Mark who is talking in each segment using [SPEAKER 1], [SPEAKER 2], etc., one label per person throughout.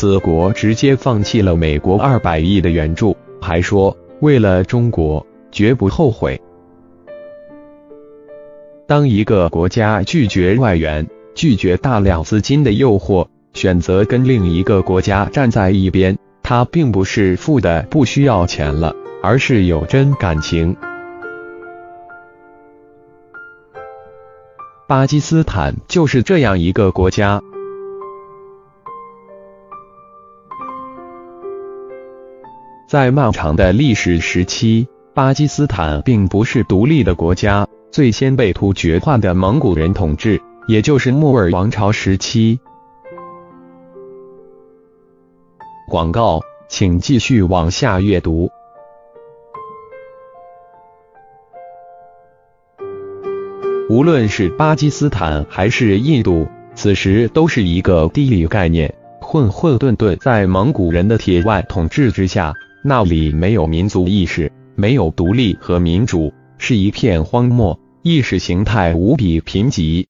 [SPEAKER 1] 此国直接放弃了美国200亿的援助，还说为了中国绝不后悔。当一个国家拒绝外援，拒绝大量资金的诱惑，选择跟另一个国家站在一边，它并不是富的不需要钱了，而是有真感情。巴基斯坦就是这样一个国家。在漫长的历史时期，巴基斯坦并不是独立的国家，最先被突厥化的蒙古人统治，也就是莫尔王朝时期。广告，请继续往下阅读。无论是巴基斯坦还是印度，此时都是一个地理概念，混混沌沌在蒙古人的铁腕统治之下，那里没有民族意识，没有独立和民主，是一片荒漠，意识形态无比贫瘠。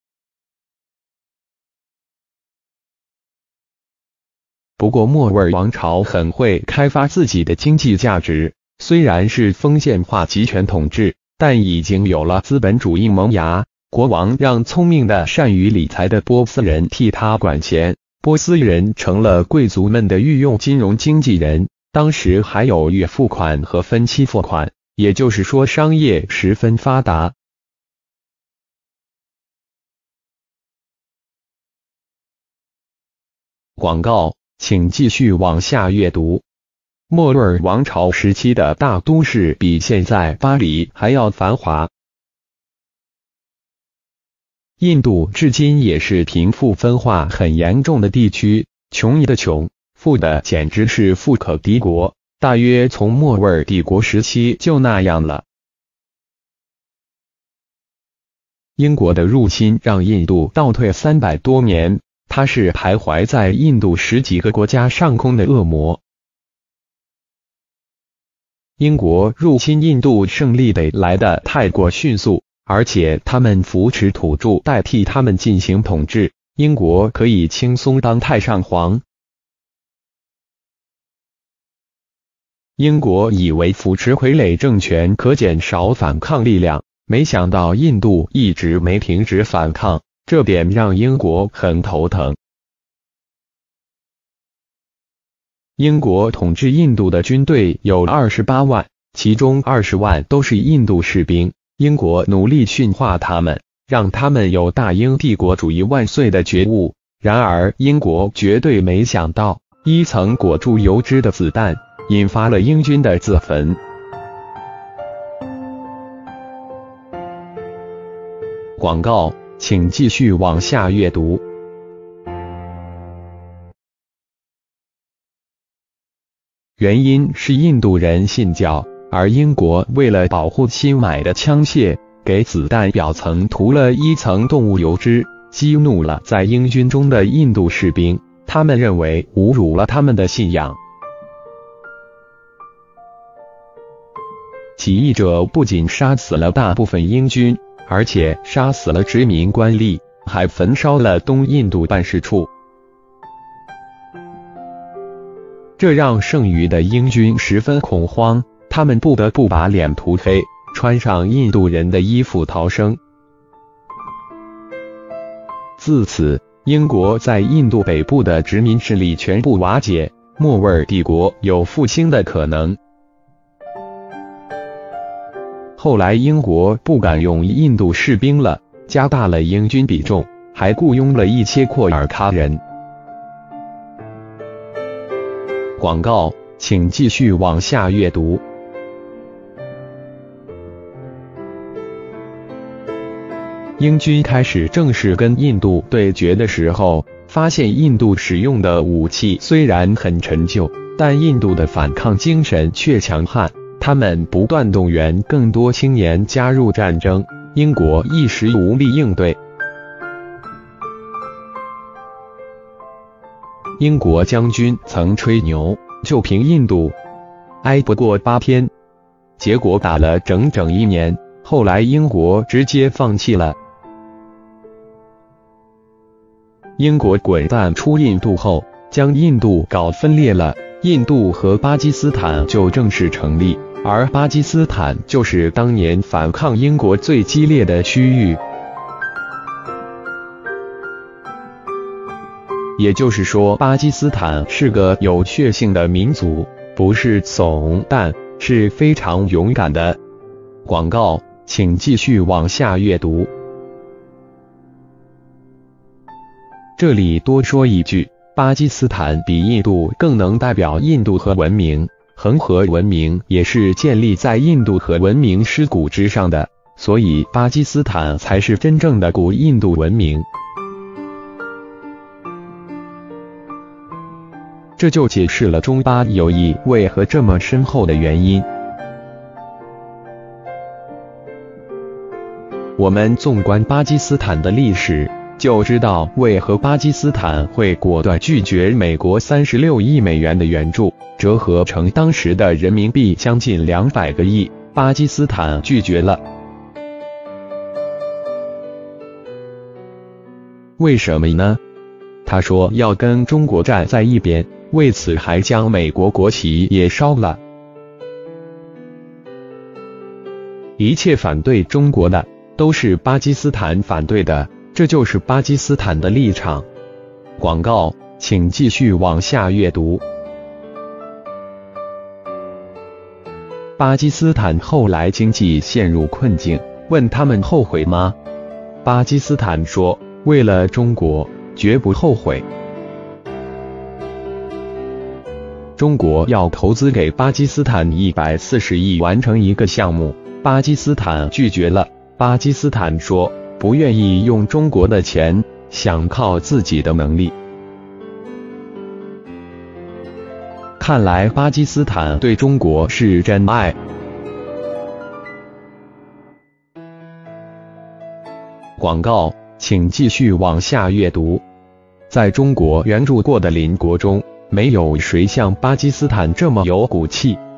[SPEAKER 1] 不过莫尔王朝很会开发自己的经济价值，虽然是封建化集权统治，但已经有了资本主义萌芽。国王让聪明的善于理财的波斯人替他管钱，波斯人成了贵族们的御用金融经纪人。当时还有月付款和分期付款，也就是说商业十分发达。广告，请继续往下阅读。莫尔王朝时期的大都市比现在巴黎还要繁华。印度至今也是贫富分化很严重的地区，穷的穷，富的简直是富可敌国，大约从莫尔帝国时期就那样了。英国的入侵让印度倒退300多年，它是徘徊在印度10几个国家上空的恶魔。英国入侵印度胜利得来得太过迅速，而且他们扶持土著代替他们进行统治，英国可以轻松当太上皇。英国以为扶持傀儡政权可减少反抗力量，没想到印度一直没停止反抗，这点让英国很头疼。英国统治印度的军队有28万，其中20万都是印度士兵。英国努力驯化他们，让他们有大英帝国主义万岁的觉悟。然而，英国绝对没想到，一层裹住油脂的子弹引发了英军的自焚。广告，请继续往下阅读。原因是印度人信教，而英国为了保护新买的枪械，给子弹表层涂了一层动物油脂，激怒了在英军中的印度士兵，他们认为侮辱了他们的信仰。起义者不仅杀死了大部分英军，而且杀死了殖民官吏，还焚烧了东印度办事处。这让剩余的英军十分恐慌，他们不得不把脸涂黑，穿上印度人的衣服逃生。自此，英国在印度北部的殖民势力全部瓦解，莫尔帝国有复兴的可能。后来英国不敢用印度士兵了，加大了英军比重，还雇佣了一些库尔喀人。广告，请继续往下阅读。英军开始正式跟印度对决的时候，发现印度使用的武器虽然很陈旧，但印度的反抗精神却强悍，他们不断动员更多青年加入战争，英国一时无力应对。英国将军曾吹牛，就凭印度，挨不过8天，结果打了整整1年，后来英国直接放弃了。英国滚蛋出印度后， 将印度搞分裂了，印度和巴基斯坦就正式成立，而巴基斯坦就是当年反抗英国最激烈的区域。也就是说，巴基斯坦是个有血性的民族，不是怂蛋，是非常勇敢的。广告，请继续往下阅读。这里多说一句，巴基斯坦比印度更能代表印度河文明，恒河文明也是建立在印度河文明尸骨之上的，所以巴基斯坦才是真正的古印度文明。这就解释了中巴友谊为何这么深厚的原因。我们纵观巴基斯坦的历史，就知道为何巴基斯坦会果断拒绝美国36亿美元的援助，折合成当时的人民币将近200个亿，巴基斯坦拒绝了。为什么呢？他说要跟中国站在一边，为此还将美国国旗也烧了。一切反对中国的，都是巴基斯坦反对的，这就是巴基斯坦的立场。广告，请继续往下阅读。巴基斯坦后来经济陷入困境，问他们后悔吗？巴基斯坦说，为了中国，绝不后悔。中国要投资给巴基斯坦140亿完成一个项目，巴基斯坦拒绝了。巴基斯坦说，不愿意用中国的钱，想靠自己的能力。看来巴基斯坦对中国是真爱。广告，请继续往下阅读。在中国援助过的邻国中，没有谁像巴基斯坦这么有骨气。